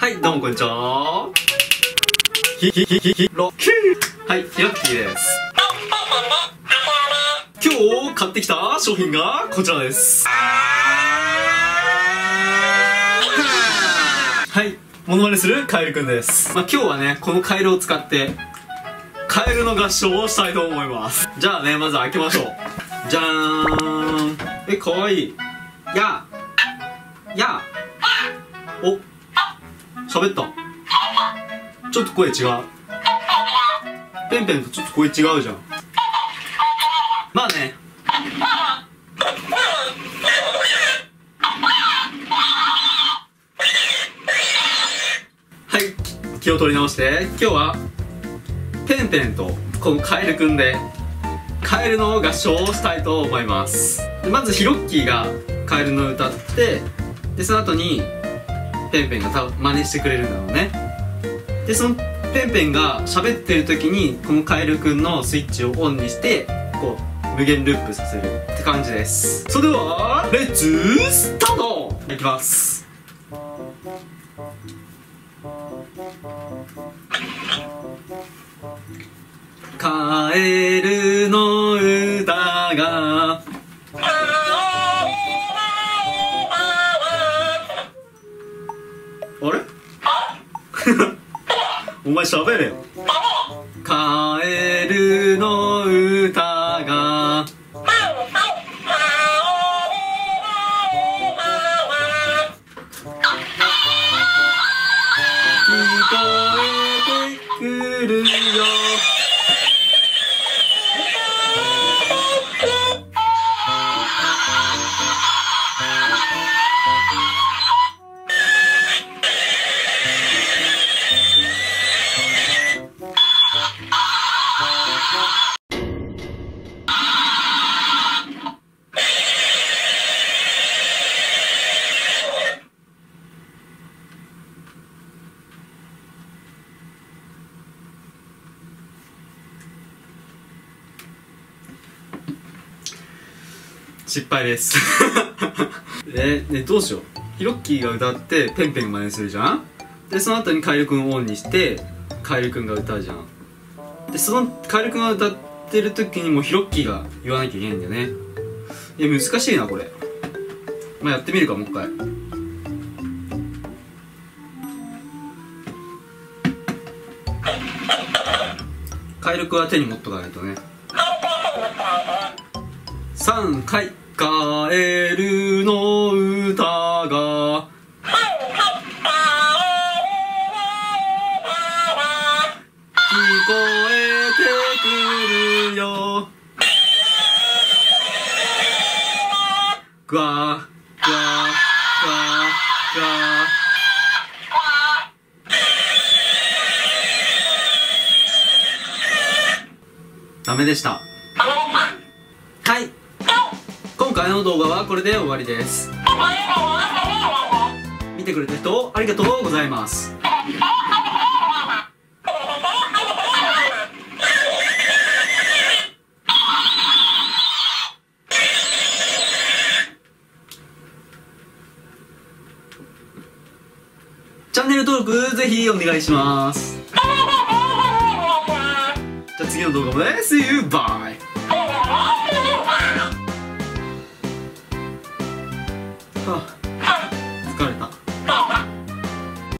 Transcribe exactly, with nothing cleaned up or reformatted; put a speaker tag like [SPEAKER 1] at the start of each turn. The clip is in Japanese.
[SPEAKER 1] はい、どうもこんにちは。ひひひひひろきー。はい、ひろきーです。今日買ってきた商品がこちらです。はい、モノマネするカエルくんです。まあ、今日はね、このカエルを使ってカエルの合唱をしたいと思います。じゃあね、まず開けましょう。じゃーん。え、かわいい。やーやーお、喋った。ちょっと声違う。ペンペンとちょっと声違うじゃん。まあね。はい、気を取り直して、今日はペンペンとこのカエルくんでカエルの合唱をしたいと思います。でまずヒロッキーがカエルの歌って、でその後にペンペンがた真似してくれるんだろうね。でそのペンペンが喋ってる時にこのカエルくんのスイッチをオンにしてこう無限ループさせるって感じです。それではレッツスタート。いきます。カエルの歌があれお前喋れよ。カエルの歌が聞こえてくるよ。失敗ですえね、どうしよう。ヒロッキーが歌ってペンペンが真似するじゃん。でその後にカエルくんをオンにしてカエルくんが歌うじゃん。でそのカエルくんが歌ってる時にもヒロッキーが言わなきゃいけないんだよね。いや難しいなこれ。まあやってみるかもう一回。カエルくんは手に持っとかないとね。さんかい。カエルの歌が聞こえてくるよ。グワーグワーグワーグワー。ダメでした。はい、今回の動画はこれで終わりです。見てくれた人ありがとうございます。チャンネル登録ぜひお願いします。じゃあ次の動画もね、See you! Bye!